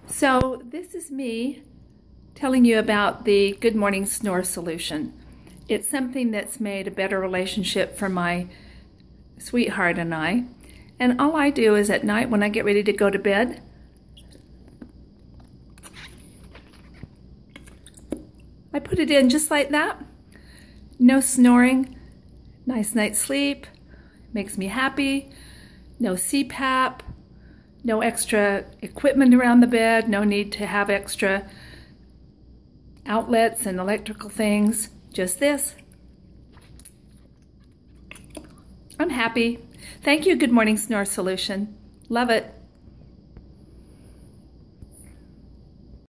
So this is me telling you about the Good Morning Snore solution. It's something that's made a better relationship for my sweetheart and I. And all I do is at night when I get ready to go to bed, I put it in just like that. No snoring, nice night's sleep, makes me happy, no CPAP, no extra equipment around the bed, no need to have extra outlets and electrical things, just this. I'm happy. Thank you, Good Morning Snore Solution. Love it.